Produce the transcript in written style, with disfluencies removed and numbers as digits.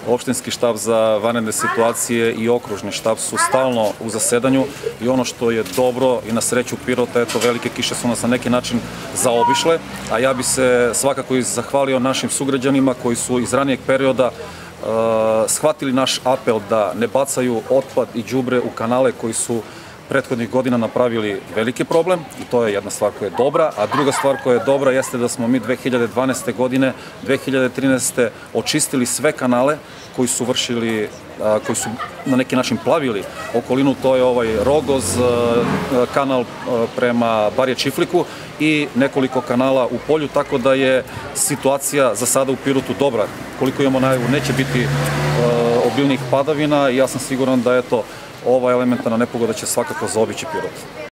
opštinski štab za vanredne situacije i okružni štab su stalno u zasedanju i ono što je dobro i na sreću Pirota, eto, velike kiše su nas na neki način zaobišle, a ja bi se svakako i zahvalio našim sugrađanima koji su iz ranijeg perioda shvatili naš apel da ne bacaju otpad i đubre u kanale koji su prethodnih godina napravili veliki problem i to je jedna stvar koja je dobra, a druga stvar koja je dobra jeste da smo mi 2012. godine, 2013. očistili sve kanale koji su na neki način plavili okolinu, to je ovaj Rogoz, kanal prema Barje Čifliku i nekoliko kanala u Polju, tako da je situacija za sada u Pirotu dobra. Koliko imamo najavu, neće biti obilnih padavina i ja sam siguran da ova elementarna nepogoda će svakako zaobići Pirot.